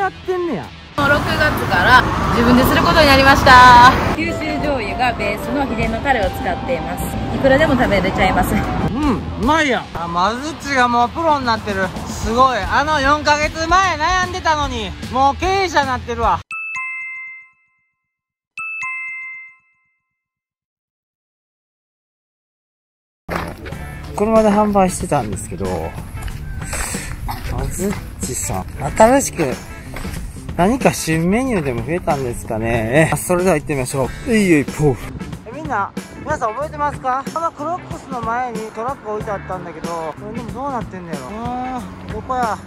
やってんねや。 6月から自分ですることになりました。九州醤油がベースの秘伝のタレを使っています。いくらでも食べれちゃいます。 うまいやん。あ、まずっちがもうプロになってる。すごい。4ヶ月前悩んでたのにもう経営者になってるわ。車で販売してたんですけど、まずっちさん新しく何か新メニューでも増えたんですかね。それでは行ってみましょう。皆さん覚えてますか？このクロックスの前にトラック置いてあったんだけど、これでもどうなってんだよ。ここや。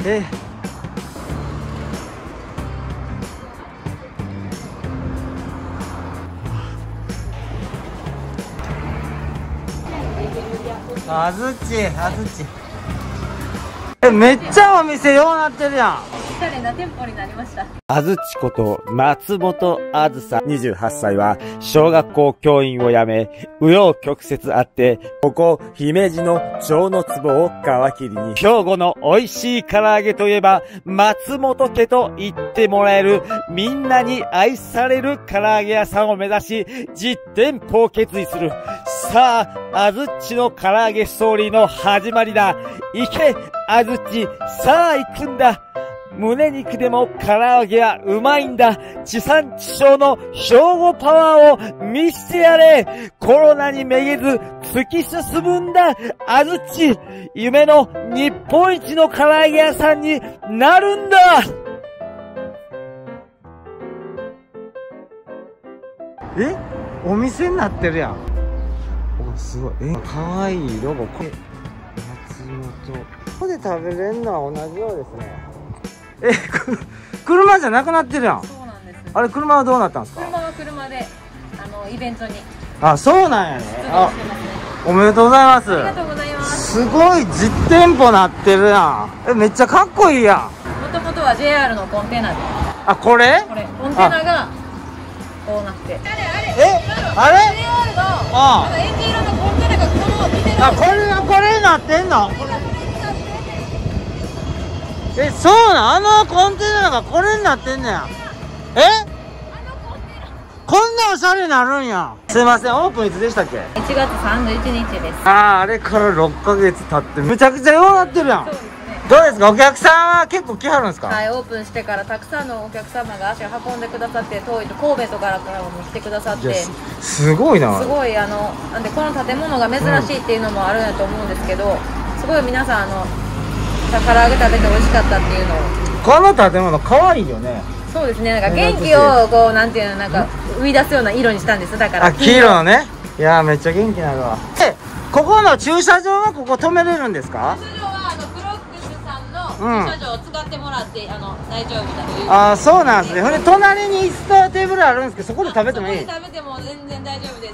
あずっち。めっちゃお店ようなってるやん。 おしゃれな店舗になりました。 あずっちこと松本あずさ28歳は小学校教員を辞め、紆余曲折あって、ここ姫路の蝶の壺を皮切りに、兵庫の美味しい唐揚げといえば松本家と言ってもらえる、みんなに愛される唐揚げ屋さんを目指し、実店舗を決意する。さあ、あずっちの唐揚げストーリーの始まりだ。行け、あずっち、さあ行くんだ。胸肉でも唐揚げはうまいんだ。地産地消の兵庫パワーを見せてやれ。コロナにめげず突き進むんだ。あずっち、夢の日本一の唐揚げ屋さんになるんだ。 お店になってるやん。すごい。かわいいロゴ。松本。ここで食べれるのは同じようですね。車じゃなくなってるやん。 そうなんです。 あれ、車はどうなったんですか？ 車は車でイベントに。 あ、そうなんやね。おめでとうございます。 ありがとうございます。 すごい実店舗なってるやん。めっちゃかっこいいやん。 もともとは JR のコンテナで。 あ、これコンテナがこうなって。 あれ JR のエンジン色のコンテナがこの見てる。 これになってんの？そうなん？コンテナがこれになってんねや。こんなおしゃれになるんや。すいません、オープンいつでしたっけ ？1月31日です。 あれから6ヶ月経ってむちゃくちゃようなってるやん。 そうですね。 どうですか？お客さんは結構来はるんですか？ はい、オープンしてからたくさんのお客様が足を運んでくださって、遠いと神戸とかからも来てくださって、 すごいな。 すごいなんでこの建物が珍しいっていうのもあるんやと思うんですけど、すごい皆さん唐揚げ食べて美味しかったっていうのを。 この建物可愛いよね。 そうですね、なんか元気をこうなんていうの、なんか生み出すような色にしたんです。だから黄色のね。いやー、めっちゃ元気になるわ。ここの駐車場はここ止めれるんですか？ 駐車場はクロックスさんの駐車場を使ってもらって大丈夫だという。 ああ、そうなんですね。ほんで隣に椅子とテーブルあるんですけど、そこで食べてもいい？ そこで食べても全然大丈夫です。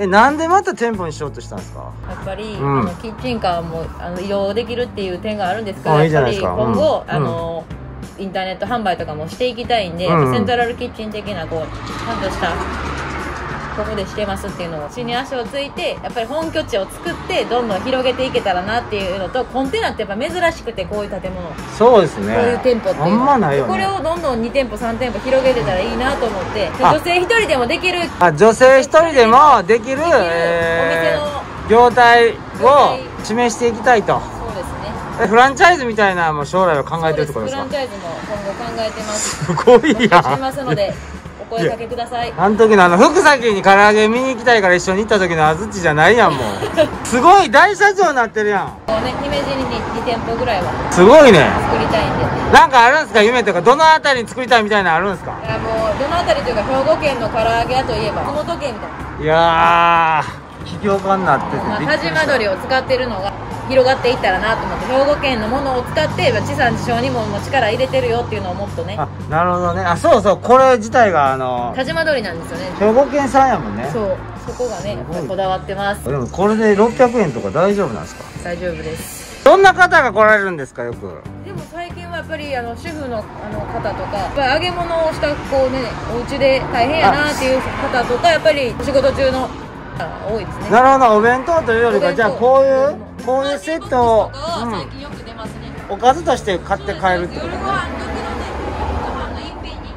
なんでまた店舗にしようとしたんですか？ やっぱり、キッチンカーも移動できるっていう点があるんですけど、 いいじゃないですか。 今後、インターネット販売とかもしていきたいんで、セントラルキッチン的なちゃんとしたここでしてますっていうのを地に足をついて、やっぱり本拠地を作ってどんどん広げていけたらなっていうのと、コンテナってやっぱ珍しくて、こういう建物、 そうですね、 こういう店舗っていうのあんまないよね。 これをどんどん2店舗3店舗広げれたらいいなと思って、女性一人でもできる、 女性一人でもできるお店の業態を示していきたいと。 そうですね。 フランチャイズみたいなもう将来を考えてるってことですか？ フランチャイズも今後考えてます。 すごいやん。 してますのでお声かけください。 あの時の福崎に唐揚げ見に行きたいから一緒に行った時のあずっちじゃないやん。もうすごい大社長になってるやん。 姫路に2店舗ぐらいはすごいね。 作りたいんで。 なんかあるんですか？夢とかどのあたりに作りたいみたいなのあるんですか？ いや、もうどのあたりというか、兵庫県の唐揚げ屋といえば熊本県みたいな。 いやー、起業家になってて、 但馬鶏を使ってるのが広がっていったらなと思って、兵庫県のものを使って地産地消にも力入れてるよっていうのをもっとね。 あ、なるほどね。あ、そうそう、これ自体が但馬鶏なんですよね。 兵庫県産やもんね。 そう、そこがねやっぱりこだわってます。 でもこれで600円とか大丈夫なんですか？ 大丈夫です。 どんな方が来られるんですか？よく。 でも最近はやっぱり主婦の方とか、やっぱり揚げ物をしたこうね、お家で大変やなっていう方とか、やっぱりお仕事中の多いですね。 なるほど。お弁当というよりか、じゃあこういうセットを、 最近よく出ますね。 おかずとして買って帰るってことね。 ご飯時のね、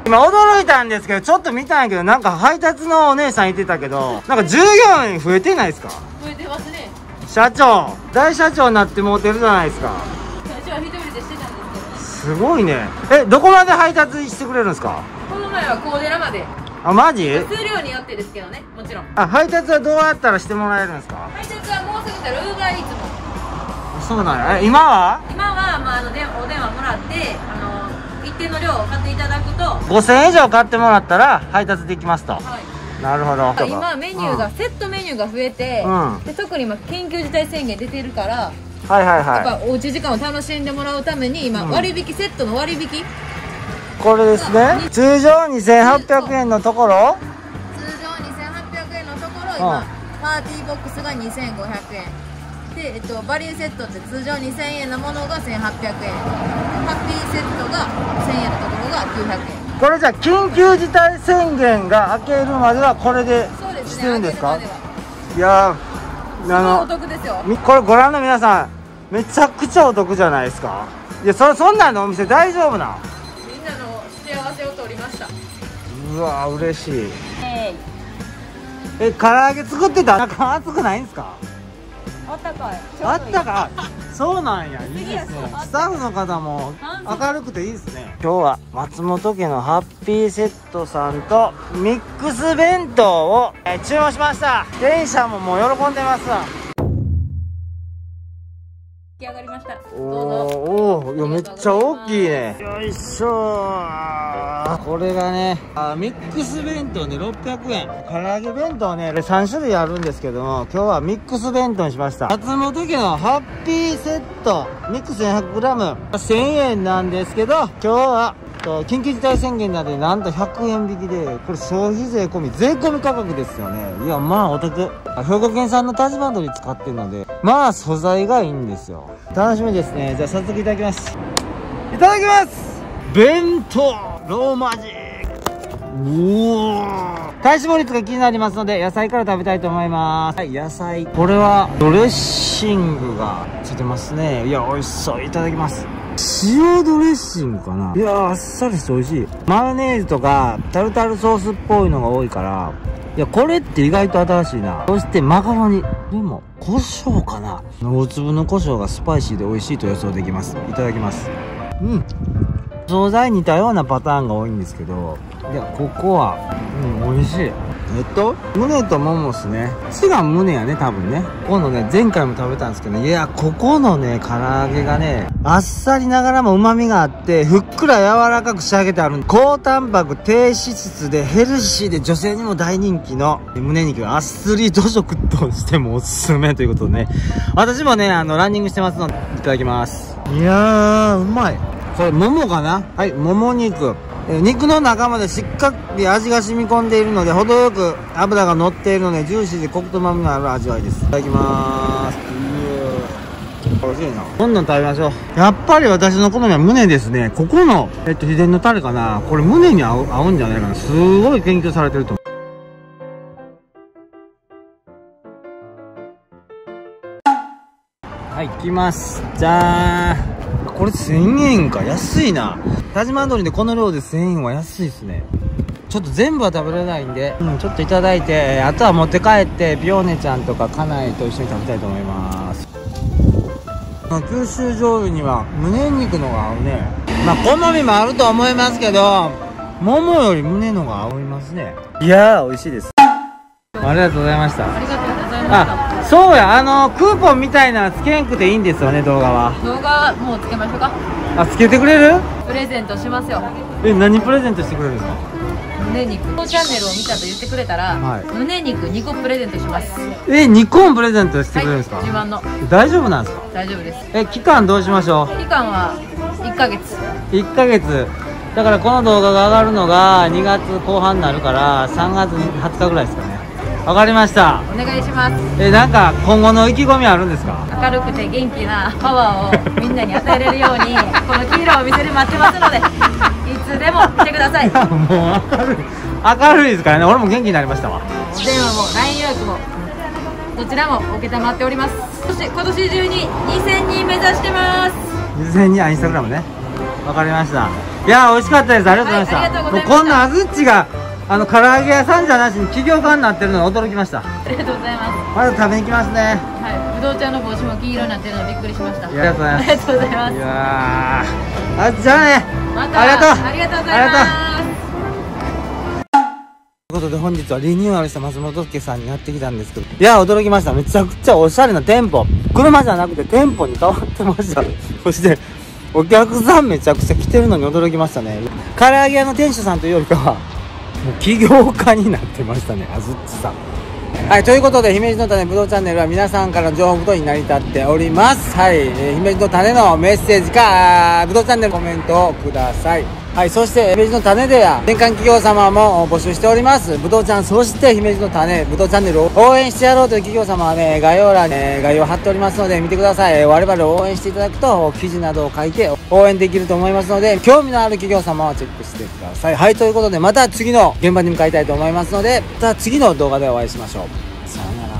今驚いたんですけど、ちょっと見たんやけど、なんか配達のお姉さん言ってたけど、なんか従業員増えてないですか？ 増えてますね。 社長、大社長になってもうてるじゃないですか。 最初は一人でしてたんですすごいね。どこまで配達してくれるんですか？ けど、この前はコーデラまで。 あ、マジ？ 数量によってですけどね、もちろん。 あ、配達はどうやったらしてもらえるんですか？ 配達はもうすぐしたらウーバーイーツも。 そうなんや。今は今は、まあ、お電話もらって、一定の量を買っていただくと、 5000円以上買ってもらったら配達できますと。 はい、 なるほど。 今メニューが、セットメニューが増えて、で特に今緊急事態宣言出てるから、 はいはいやっはぱおうち時間を楽しんでもらうために今、割引セットの割引、 これですね。通常2800円のところ、 通常2800円のところ今、パーティーボックスが2500円で、バリューセットって通常2000円のものが1800円、ハッピーセットが1000円のところが900円。 これじゃあ緊急事態宣言が明けるまではこれでそうですね、 してるんですか？ 明けるまではいやー、 お得ですよ。 これご覧の皆さん、めちゃくちゃお得じゃないですか。いや、そんなんのお店大丈夫なん？ みんなの幸せを取りました。 うわー、嬉しい。唐揚げ作ってたら中熱くないんですか？ あったかい。 あったか。そうなんや。いいですね。 次はスタッフの方も明るくていいですね。今日は松本家のハッピーセットさんとミックス弁当を注文しました。店員さんももう喜んでますわ。 出来上がりました。どうぞ。 おー、いや、めっちゃ大きいね。よいしょー。これがね、ミックス弁当ね、600円。唐揚げ弁当ね、3種類あるんですけども、今日はミックス弁当にしました。松本家のハッピーセット、ミックス 100g、1000円なんですけど、今日は、緊急事態宣言なんで、なんと100円引きで、これ消費税込み、税込み価格ですよね。いや、まあお得。兵庫県産の但馬鶏使ってるので、まあ素材がいいんですよ。楽しみですね。じゃあ早速いただきます。いただきます。弁当ローマ字。おー、体脂肪率が気になりますので、野菜から食べたいと思います。はい、野菜。これはドレッシングがついてますね。いや、美味しそう。いただきます。塩ドレッシングかな。いやー、あっさりして美味しい。マヨネーズとかタルタルソースっぽいのが多いから、いや、これって意外と新しいな。そしてマカロニ。でも、胡椒かな。大粒の胡椒がスパイシーで美味しいと予想できます。いただきます。うん。惣菜似たようなパターンが多いんですけど、いや、ここは、美味しい。胸とももっすね。次が胸やね、多分ね。今度ね、前回も食べたんですけど、いや、ここのね、唐揚げがね、あっさりながらも旨味があって、ふっくら柔らかく仕上げてある。高タンパク、低脂質でヘルシーで女性にも大人気の胸肉がアスリート食としてもおすすめということでね。私もね、ランニングしてますので、いただきます。いやー、うまい。これ、ももかな？はい、もも肉。肉の中までしっかり味が染み込んでいるので、程よく脂が乗っているので、ジューシーでコクと旨味のある味わいです。いただきまーす。美味しいな。どんどん食べましょう。やっぱり私の好みは胸ですね。ここの、秘伝のタレかな。これ胸に合うんじゃないかな。すごい研究されてると思う。はい、行きます。じゃー。これ1000円か。安いな。但馬鶏でこの量で1000円は安いですね。ちょっと全部は食べれないんで、ちょっといただいて、あとは持って帰って、ピオーネちゃんとか家内と一緒に食べたいと思います。九州醤油には胸肉のが合うね。まあ好みもあると思いますけど、ももより胸のが合いますね。いやー、美味しいです。ありがとうございました。 ありがとうございました。 あ、そうや、クーポンみたいなのつけんくていいんですよね、動画は。 動画もうつけましょうか。 あ、つけてくれる？ プレゼントしますよ。 何プレゼントしてくれるんですか？ 胸肉。このチャンネルを見たと言ってくれたら、 はい、 胸肉2個プレゼントします。 2個もプレゼントしてくれるんですか？ はい、自慢の。 大丈夫なんですか？ 大丈夫です。 期間どうしましょう？ 期間は1ヶ月。 1ヶ月。だからこの動画が上がるのが2月後半になるから3月20日ぐらいですかね。わかりました。 お願いします。 なんか今後の意気込みあるんですか？ 明るくて元気なパワーをみんなに与えれるようにこの黄色をお店で待ってますので、いつでも来てください。 もう明るいですからね。俺も元気になりましたわ。 お電話も LINE 予約もどちらも承っております。そして今年中に2000人目指してます。 2000人、インスタグラムね。わかりました。 いやー、美味しかったです。ありがとうございました。 はい、ありがとうございました。 こんなあずっちが、唐揚げ屋さんじゃなしに起業家になってるのに驚きました。 ありがとうございます。 まだ食べに来ますね。 はい、ぶどうちゃんの帽子も黄色になってるのびっくりしました。 ありがとうございます。 ありがとうございます。 いやー、じゃあね。 また。 ありがとう。 ありがとうございます。 ということで本日はリニューアルした松本家さんにやってきたんですけど、いやー驚きました。めちゃくちゃおしゃれな店舗。車じゃなくて店舗に変わってました。そして、お客さんめちゃくちゃ来てるのに驚きましたね。唐揚げ屋の店主さんというよりかは、もう起業家になってましたね、あずっちさん。はい、ということで、姫路の種ぶどうチャンネルは皆さんからの情報とに成り立っております。はい、姫路の種のメッセージか、ぶどうチャンネルコメントをください。はい、そして、姫路の種では、年間企業様も募集しております。ぶどうちゃん、そして姫路の種、ぶどうチャンネルを応援してやろうという企業様はね、概要欄に概要を貼っておりますので、見てください。我々を応援していただくと、記事などを書いて応援できると思いますので、興味のある企業様はチェックしてください。はい、ということで、また次の現場に向かいたいと思いますので、また次の動画でお会いしましょう。さよなら。